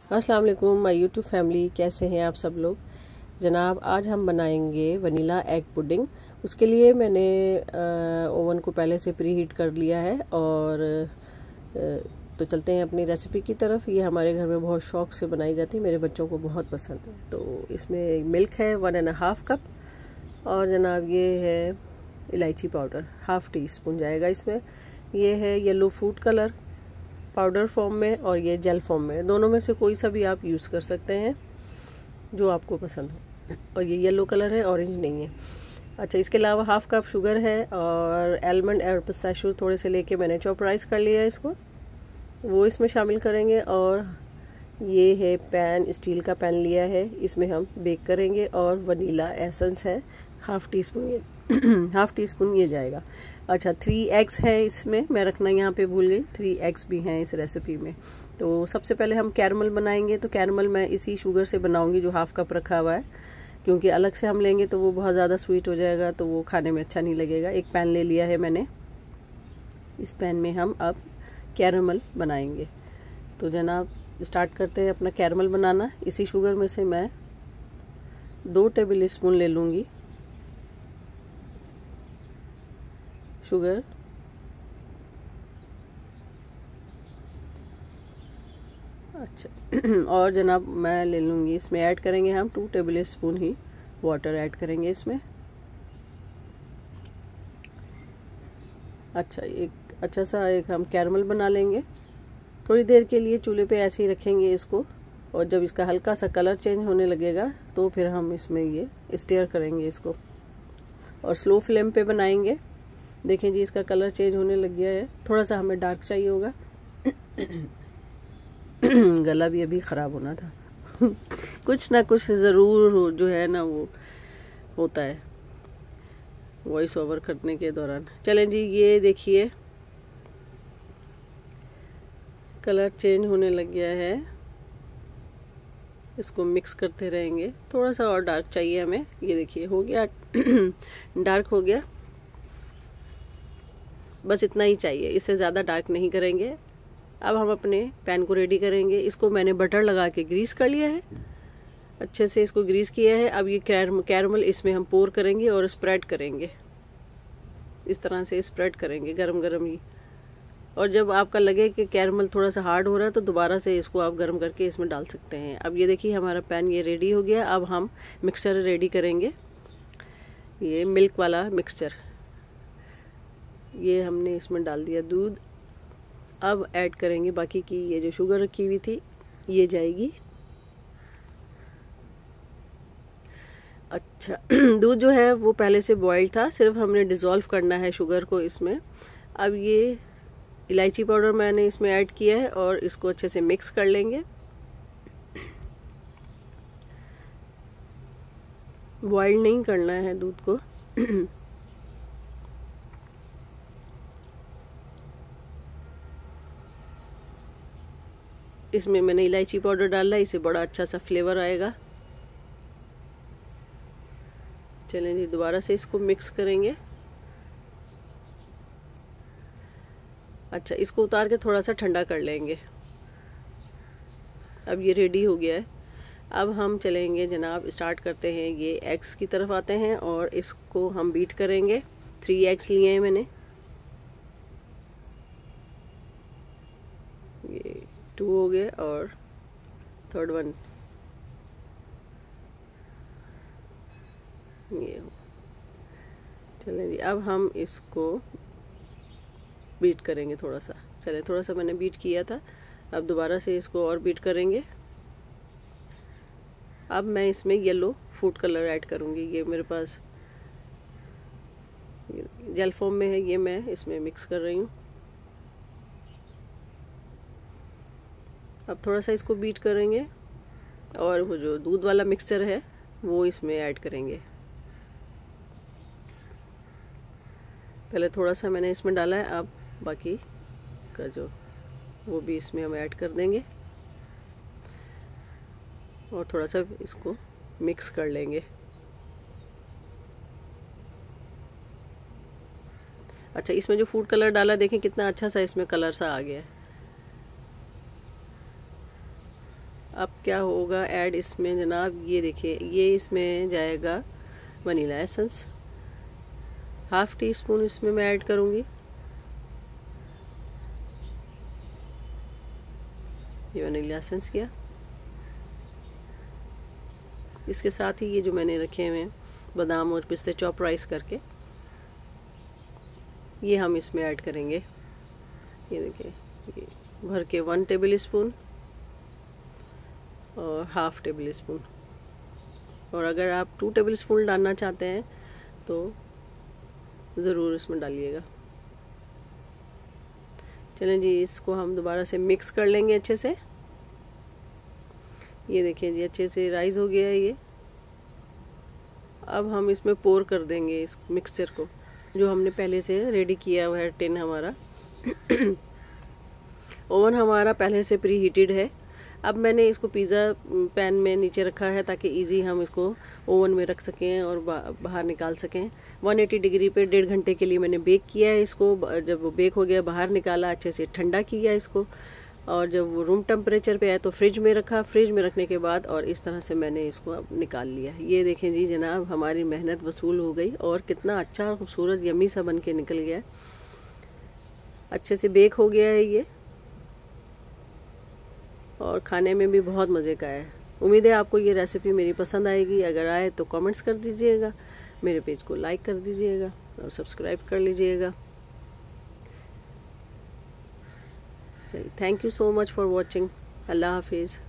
अस्सलाम वालेकुम my YouTube family, कैसे हैं आप सब लोग। जनाब आज हम बनाएंगे वनीला एग पुडिंग। उसके लिए मैंने ओवन को पहले से प्री हीट कर लिया है और तो चलते हैं अपनी रेसिपी की तरफ। ये हमारे घर में बहुत शौक से बनाई जाती है, मेरे बच्चों को बहुत पसंद है। तो इसमें मिल्क है 1.5 कप और जनाब ये है इलायची पाउडर 1/2 टीस्पून जाएगा इसमें। ये है yellow food colour powder form में और ये जेल फॉर्म में, दोनों में से कोई सा भी आप यूज़ कर सकते हैं जो आपको पसंद हो। और ये येलो कलर है, ऑरेंज नहीं है। अच्छा, इसके अलावा 1/2 कप शुगर है और आलमंड और पिस्ताशियो थोड़े से लेके मैंने चॉपराइज कर लिया है इसको, वो इसमें शामिल करेंगे। और ये है पैन, स्टील का पैन लिया है, इसमें हम बेक करेंगे। और वनीला एसेंस है 1/2 टीस्पून, ये 1/2 टीस्पून ये जाएगा। अच्छा, 3 एग्स है इसमें, मैं रखना यहाँ पे भूल गई, 3 एग्स भी हैं इस रेसिपी में। तो सबसे पहले हम कैरमल बनाएंगे। तो कैरमल मैं इसी शुगर से बनाऊंगी जो 1/2 कप रखा हुआ है, क्योंकि अलग से हम लेंगे तो वो बहुत ज़्यादा स्वीट हो जाएगा, तो वो खाने में अच्छा नहीं लगेगा। एक पैन ले लिया है मैंने, इस पैन में हम अब कैरमल बनाएंगे। तो जनाब स्टार्ट करते हैं अपना कैरमल बनाना। इसी शुगर में से मैं 2 टेबल स्पून ले लूँगी शुगर। अच्छा और जनाब मैं ले लूँगी, इसमें ऐड करेंगे हम 2 टेबल स्पून ही वाटर ऐड करेंगे इसमें। अच्छा, एक अच्छा सा एक हम कैरमल बना लेंगे। थोड़ी देर के लिए चूल्हे पे ऐसे ही रखेंगे इसको, और जब इसका हल्का सा कलर चेंज होने लगेगा तो फिर हम इसमें ये स्टीयर करेंगे इसको, और स्लो फ्लेम पे बनाएंगे। देखें जी, इसका कलर चेंज होने लग गया है। थोड़ा सा हमें डार्क चाहिए होगा। गला भी अभी ख़राब होना था। कुछ ना कुछ ज़रूर जो है ना वो होता है वॉइस ओवर करने के दौरान। चलें जी, ये देखिए कलर चेंज होने लग गया है। इसको मिक्स करते रहेंगे। थोड़ा सा और डार्क चाहिए हमें। ये देखिए हो गया डार्क हो गया, बस इतना ही चाहिए, इससे ज़्यादा डार्क नहीं करेंगे। अब हम अपने पैन को रेडी करेंगे। इसको मैंने बटर लगा के ग्रीस कर लिया है, अच्छे से इसको ग्रीस किया है। अब ये कैरमल इसमें हम पोर करेंगे और स्प्रेड करेंगे, इस तरह से स्प्रेड करेंगे गरम गरम ही। और जब आपका लगे कि कैरमल थोड़ा सा हार्ड हो रहा है तो दोबारा से इसको आप गर्म करके इसमें डाल सकते हैं। अब ये देखिए हमारा पैन ये रेडी हो गया। अब हम मिक्सचर रेडी करेंगे, ये मिल्क वाला मिक्सचर। ये हमने इसमें डाल दिया दूध। अब ऐड करेंगे बाकी की ये जो शुगर रखी हुई थी, ये जाएगी। अच्छा दूध जो है वो पहले से बॉइल्ड था, सिर्फ हमने डिज़ोल्व करना है शुगर को इसमें। अब ये इलायची पाउडर मैंने इसमें ऐड किया है और इसको अच्छे से मिक्स कर लेंगे। बॉइल्ड नहीं करना है दूध को। इसमें मैंने इलायची पाउडर डाला है, इससे बड़ा अच्छा सा फ्लेवर आएगा। चलें जी, दोबारा से इसको मिक्स करेंगे। अच्छा, इसको उतार के थोड़ा सा ठंडा कर लेंगे। अब ये रेडी हो गया है। अब हम चलेंगे जनाब, स्टार्ट करते हैं। ये एग्स की तरफ आते हैं और इसको हम बीट करेंगे। 3 एग्स लिए हैं मैंने, ये 2 हो गए और थर्ड वन ये हो। चलें जी, अब हम इसको बीट करेंगे थोड़ा सा। चलें, थोड़ा सा मैंने बीट किया था, अब दोबारा से इसको और बीट करेंगे। अब मैं इसमें येलो फूड कलर ऐड करूँगी। ये मेरे पास जेल फॉर्म में है, ये मैं इसमें मिक्स कर रही हूँ। अब थोड़ा सा इसको बीट करेंगे और वो जो दूध वाला मिक्सचर है वो इसमें ऐड करेंगे। पहले थोड़ा सा मैंने इसमें डाला है, अब बाकी का जो वो भी इसमें हम ऐड कर देंगे और थोड़ा सा इसको मिक्स कर लेंगे। अच्छा, इसमें जो फूड कलर डाला देखें कितना अच्छा सा इसमें कलर सा आ गया है। अब क्या होगा ऐड इसमें जनाब, ये देखिए, ये इसमें जाएगा vanilla essence. Half teaspoon इसमें मैं ऐड करूँगी। ये वनीला एसेंस किया। इसके साथ ही ये जो मैंने रखे हुए हैं बादाम और पिस्ते चॉप राइस करके, ये हम इसमें ऐड करेंगे। ये देखिए, ये भर के 1 टेबल स्पून और हाफ टेबल स्पून। और अगर आप 2 टेबल स्पून डालना चाहते हैं तो ज़रूर इसमें डालिएगा। चलें जी, इसको हम दोबारा से मिक्स कर लेंगे अच्छे से। ये देखिए जी, अच्छे से राइज हो गया है ये। अब हम इसमें पोर कर देंगे इस मिक्सचर को, जो हमने पहले से रेडी किया हुआ है टिन हमारा। ओवन हमारा पहले से प्री हीटेड है। अब मैंने इसको पिज़्ज़ा पैन में नीचे रखा है ताकि इजी हम इसको ओवन में रख सकें और बाहर निकाल सकें। 180 डिग्री पे 1.5 घंटे के लिए मैंने बेक किया है इसको। जब वो बेक हो गया, बाहर निकाला, अच्छे से ठंडा किया इसको, और जब वो रूम टेम्परेचर पे आया तो फ्रिज में रखा। फ्रिज में रखने के बाद और इस तरह से मैंने इसको अब निकाल लिया। ये देखें जी जनाब, हमारी मेहनत वसूल हो गई और कितना अच्छा खूबसूरत यम्मी सा बन के निकल गया। अच्छे से बेक हो गया है ये और खाने में भी बहुत मज़े का है। उम्मीद है आपको ये रेसिपी मेरी पसंद आएगी। अगर आए तो कमेंट्स कर दीजिएगा, मेरे पेज को लाइक कर दीजिएगा और सब्सक्राइब कर लीजिएगा। चलिए, thank you so much for watching. Allah हाफिज़।